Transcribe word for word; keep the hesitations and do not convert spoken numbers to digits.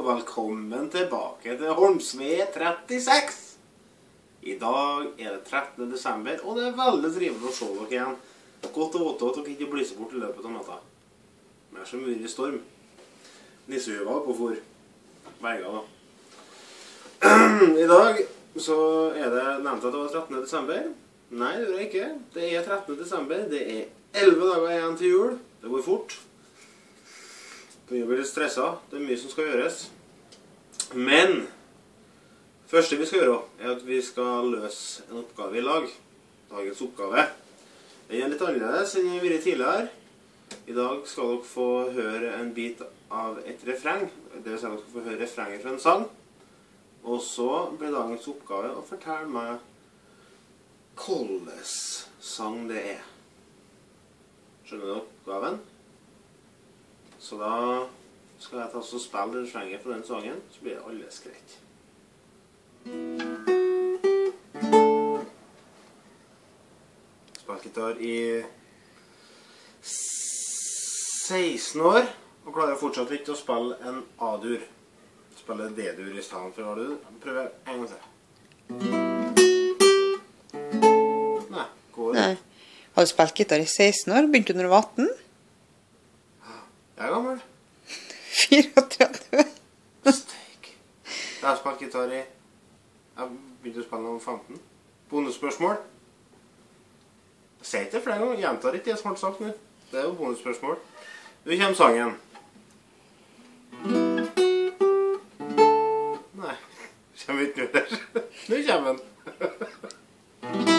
og velkommen tilbake til Holmsvei trettiseks. I dag er det trettende desember, og det er veldig trivelig å se dere igjen. Godt å vite at dere ikke blir så bort i løpet av natta. Det er så mye i storm. Nissehuva på for veier da. I dag så er det nevnt at det var trettende desember. Nei, det gjør jeg ikke. Det er trettende desember. Det er elleve dager igjen til jul. Det går fort. Det blir litt stresset. Det er mye som skal gjøres. Men det første vi skal gjøre er at vi skal løse en oppgave i lag. Dagens oppgave. Den er litt annerledes enn den har vært tidligere. I dag skal dere få høre en bit av et refreng. Det vil si at dere skal få høre refrenger fra en sang. Og så blir dagens oppgave å fortelle meg hvordan sang det er. Skjønner du oppgaven? Så da skal jeg ta og spille refrenger for den sangen, så blir det alles greit. Spilt gitar i seksten år, og klarer fortsatt ikke å spille en A-dur. Spille D-dur i stedet for A-dur. Prøver en gang til. Nei, går det. Nei. Har du spilt gitar i seksten år? Begynte du når du var atten? Jeg er gammel. fireogtretti. Steik. Jeg har spilt gitar i... Jeg begynte å spille når jeg var femten. Bonusspørsmål. Jeg sier ikke flere ganger, jeg gjentar ikke det som har sagt nå. Det er jo bonusspørsmål. Nå kommer sangen. Nei, kommer ikke nå der. Nå kommer den.